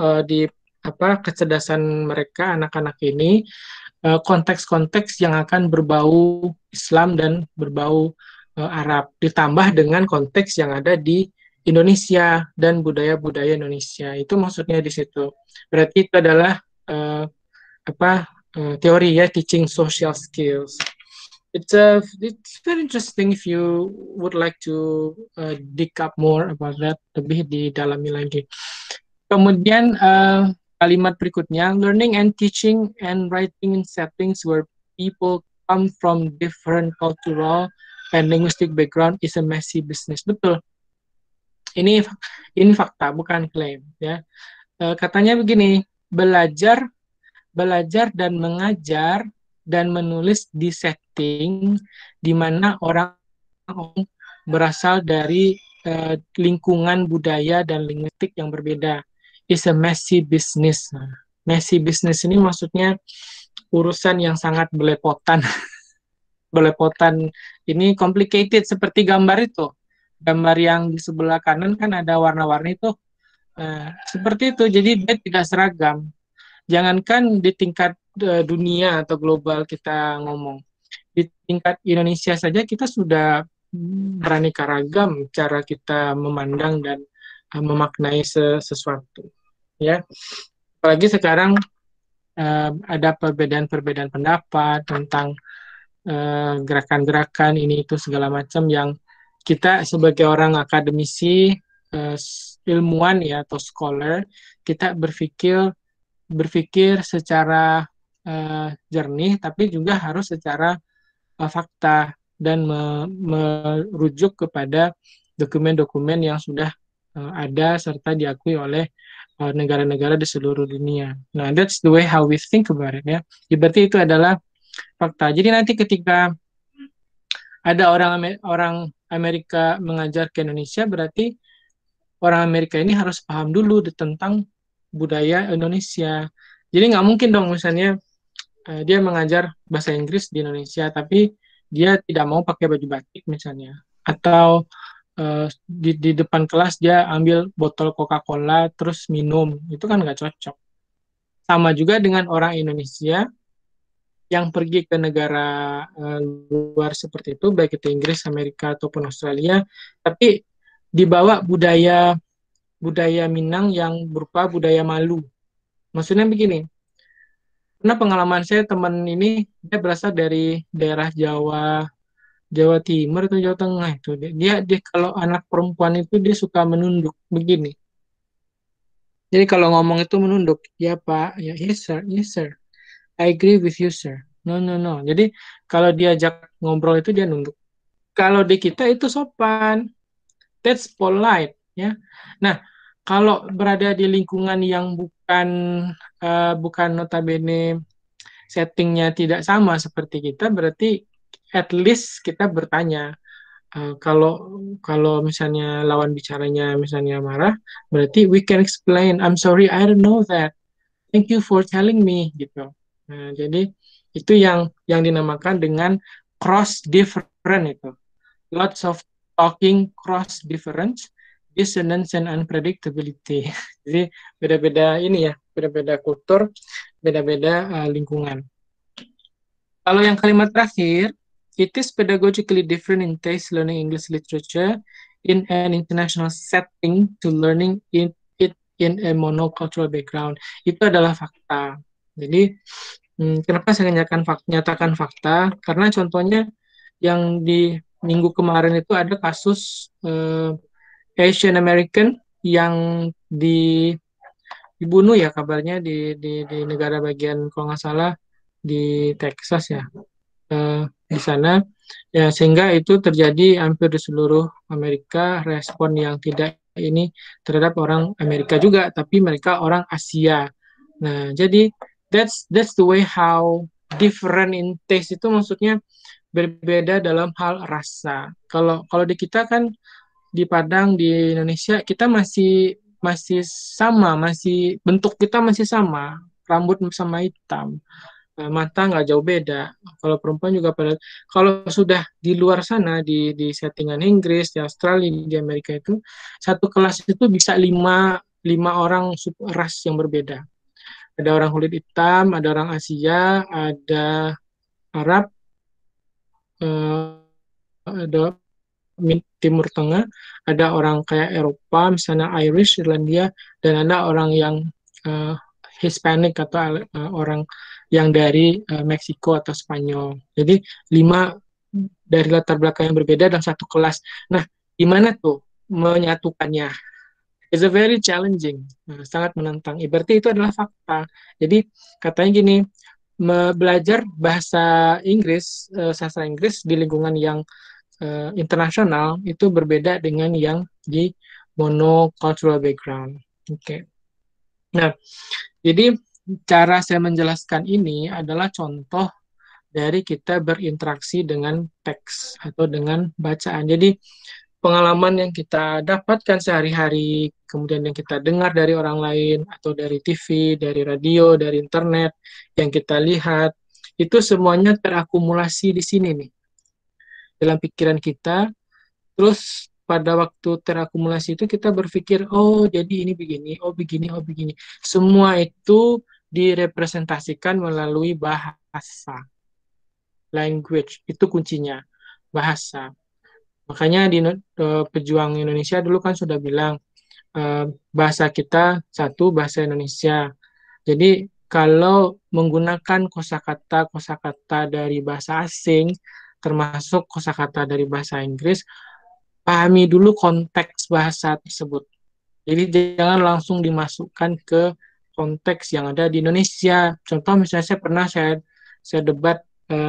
Speaker 1: kecerdasan mereka, anak-anak ini, konteks-konteks yang akan berbau Islam dan berbau Arab, ditambah dengan konteks yang ada di Indonesia dan budaya-budaya Indonesia. Itu maksudnya di situ. Berarti itu adalah teori ya, teaching social skills. It's very interesting if you would like to dig up more about that, lebih didalami lagi. Kemudian kalimat berikutnya, learning and teaching and writing in settings where people come from different cultural and linguistic background is a messy business. Betul. Ini fakta, bukan klaim ya. Katanya begini, belajar dan mengajar dan menulis di setting di mana orang berasal dari lingkungan budaya dan linguistik yang berbeda is a messy business. Messy business ini maksudnya urusan yang sangat belepotan. belepotan ini complicated seperti gambar itu. Gambar yang di sebelah kanan kan ada warna-warni tuh. Nah, seperti itu. Jadi dia tidak seragam. Jangankan di tingkat dunia atau global kita ngomong. Di tingkat Indonesia saja kita sudah beraneka ragam cara kita memandang dan memaknai sesuatu. Ya, apalagi sekarang ada perbedaan-perbedaan pendapat tentang gerakan-gerakan ini itu segala macam yang kita sebagai orang akademisi, ilmuwan ya atau scholar, kita berpikir secara jernih, tapi juga harus secara fakta dan merujuk kepada dokumen-dokumen yang sudah ada serta diakui oleh negara-negara di seluruh dunia. Nah, that's the way how we think about it ya. Berarti itu adalah fakta. Jadi nanti ketika ada orang Amerika mengajar ke Indonesia, berarti orang Amerika ini harus paham dulu tentang budaya Indonesia. Jadi nggak mungkin dong misalnya dia mengajar bahasa Inggris di Indonesia, tapi dia tidak mau pakai baju batik misalnya. Atau di depan kelas dia ambil botol Coca-Cola terus minum. Itu kan nggak cocok. Sama juga dengan orang Indonesia yang pergi ke negara luar seperti itu, baik itu Inggris, Amerika, ataupun Australia, tapi dibawa budaya Minang yang berupa budaya malu. Maksudnya begini, karena pengalaman saya teman ini dia berasal dari daerah Jawa Timur atau Jawa Tengah itu. Dia kalau anak perempuan itu dia suka menunduk begini. Jadi kalau ngomong itu menunduk, ya Pak, ya yes sir, yes sir. I agree with you sir. No no no. Jadi kalau diajak ngobrol itu dia nunduk. Kalau di kita itu sopan. That's polite ya. Nah, kalau berada di lingkungan yang bukan notabene settingnya tidak sama seperti kita, berarti at least kita bertanya. Kalau misalnya lawan bicaranya misalnya marah, berarti we can explain. I'm sorry, I don't know that. Thank you for telling me gitu. Nah, jadi itu yang dinamakan dengan cross different itu. Lots of talking cross difference, dissonance and unpredictability. Jadi beda-beda ini ya, beda-beda kultur, beda-beda lingkungan. Kalau yang kalimat terakhir, it is pedagogically different in taste learning English literature in an international setting to learning it in a monocultural background. Itu adalah fakta. Jadi, kenapa saya nyatakan fakta? Karena contohnya yang di minggu kemarin itu ada kasus Asian American yang dibunuh ya kabarnya di negara bagian kalau nggak salah di Texas ya. Di sana ya sehingga itu terjadi hampir di seluruh Amerika respon yang tidak ini terhadap orang Amerika juga tapi mereka orang Asia. Nah, jadi that's the way how different in taste itu maksudnya berbeda dalam hal rasa. Kalau di kita kan di Padang di Indonesia kita masih sama, masih bentuk kita masih sama, rambut sama hitam. Mata nggak jauh beda. Kalau perempuan juga pada kalau sudah di luar sana di settingan Inggris, di Australia, di Amerika itu satu kelas itu bisa lima orang ras yang berbeda. Ada orang kulit hitam, ada orang Asia, ada Arab, ada Timur Tengah, ada orang kayak Eropa, misalnya Irish, Irlandia, dan ada orang yang Hispanic atau orang yang dari Meksiko atau Spanyol. Jadi 5 dari latar belakang yang berbeda dalam satu kelas. Nah, gimana tuh menyatukannya? It's a very challenging, sangat menantang. Berarti itu adalah fakta. Jadi katanya gini, belajar bahasa Inggris, sastra Inggris di lingkungan yang internasional itu berbeda dengan yang di monocultural background. Oke. Nah, jadi cara saya menjelaskan ini adalah contoh dari kita berinteraksi dengan teks atau dengan bacaan. Jadi pengalaman yang kita dapatkan sehari-hari, kemudian yang kita dengar dari orang lain atau dari TV, dari radio, dari internet, yang kita lihat, itu semuanya terakumulasi di sini nih. dalam pikiran kita. Terus pada waktu terakumulasi itu kita berpikir, oh jadi ini begini, oh begini, oh begini. Semua itu direpresentasikan melalui bahasa. Language, itu kuncinya. Bahasa. Makanya di pejuang Indonesia dulu kan sudah bilang, bahasa kita satu, bahasa Indonesia. Jadi kalau menggunakan kosakata dari bahasa asing, termasuk kosakata dari bahasa Inggris, pahami dulu konteks bahasa tersebut. Jadi jangan langsung dimasukkan ke konteks yang ada di Indonesia. Contoh misalnya saya debat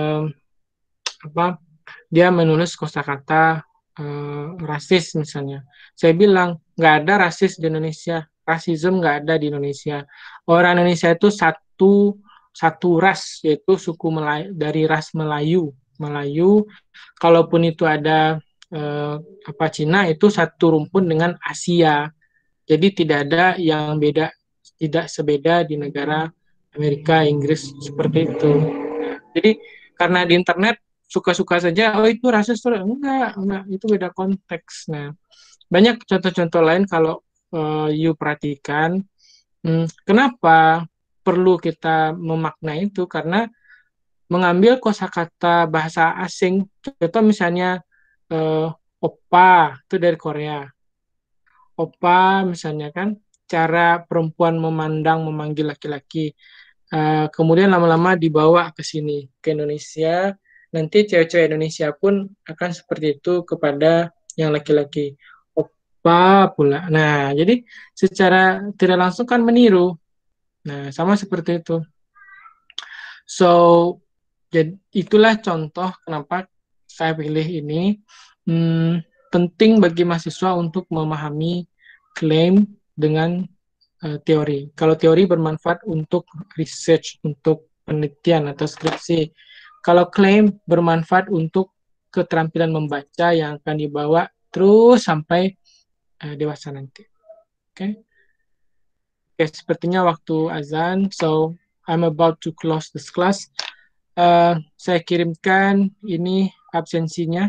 Speaker 1: dia menulis kosakata rasis misalnya. Saya bilang nggak ada rasis di Indonesia, rasisme nggak ada di Indonesia. Orang Indonesia itu satu ras, yaitu suku Melayu, dari ras Melayu. Kalaupun itu ada Cina, itu satu rumpun dengan Asia. Jadi tidak ada yang beda, tidak sebeda di negara Amerika, Inggris seperti itu. Jadi karena di internet suka-suka saja, oh itu rasis, enggak, itu beda konteks. Nah, banyak contoh-contoh lain kalau you perhatikan, kenapa perlu kita memaknai itu, karena mengambil kosakata bahasa asing, contoh misalnya oppa, itu dari Korea. Oppa misalnya kan, cara perempuan memanggil laki-laki. Kemudian lama-lama dibawa ke sini, ke Indonesia. Nanti cewek-cewek Indonesia pun akan seperti itu kepada yang laki-laki. Oppa pula. Nah, jadi secara tidak langsung kan meniru. Nah, sama seperti itu. So, jadi itulah contoh kenapa saya pilih ini. Penting bagi mahasiswa untuk memahami klaim dengan teori. Kalau teori bermanfaat untuk research, untuk penelitian atau skripsi. Kalau klaim bermanfaat untuk keterampilan membaca yang akan dibawa terus sampai dewasa nanti. Oke, sepertinya waktu azan, so I'm about to close this class. Saya kirimkan ini absensi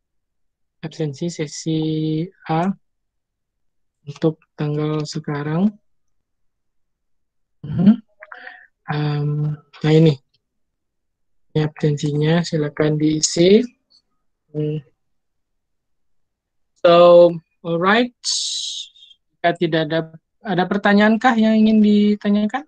Speaker 1: sesi A untuk tanggal sekarang. Nah ini absensinya, silakan diisi. So, alright. Jika tidak ada pertanyaankah yang ingin ditanyakan?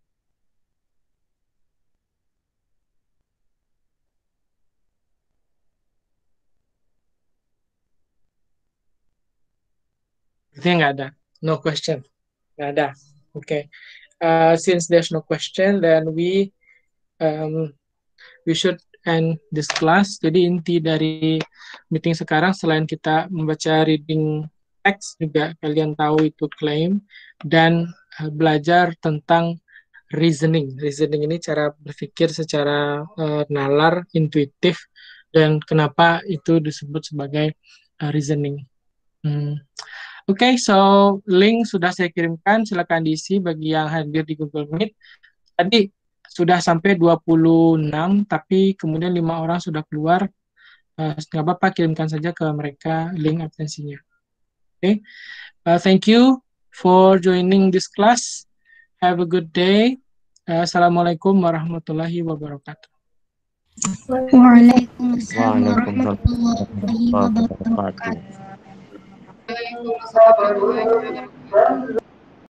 Speaker 1: Berarti nggak ada. No question. Nggak ada. Okay. Since there's no question, then we should end this class. Jadi inti dari meeting sekarang, selain kita membaca reading text, juga kalian tahu itu claim, dan belajar tentang reasoning. Reasoning ini cara berpikir secara nalar, intuitif, dan kenapa itu disebut sebagai reasoning. Oke, so link sudah saya kirimkan, silakan diisi bagi yang hadir di Google Meet. Tadi sudah sampai 26, tapi kemudian 5 orang sudah keluar. Nggak apa-apa, kirimkan saja ke mereka link absensinya. Oke, thank you for joining this class. Have a good day. Assalamualaikum warahmatullahi wabarakatuh.
Speaker 2: Waalaikumsalam warahmatullahi wabarakatuh.
Speaker 4: Waalaikumsalam warahmatullahi wabarakatuh.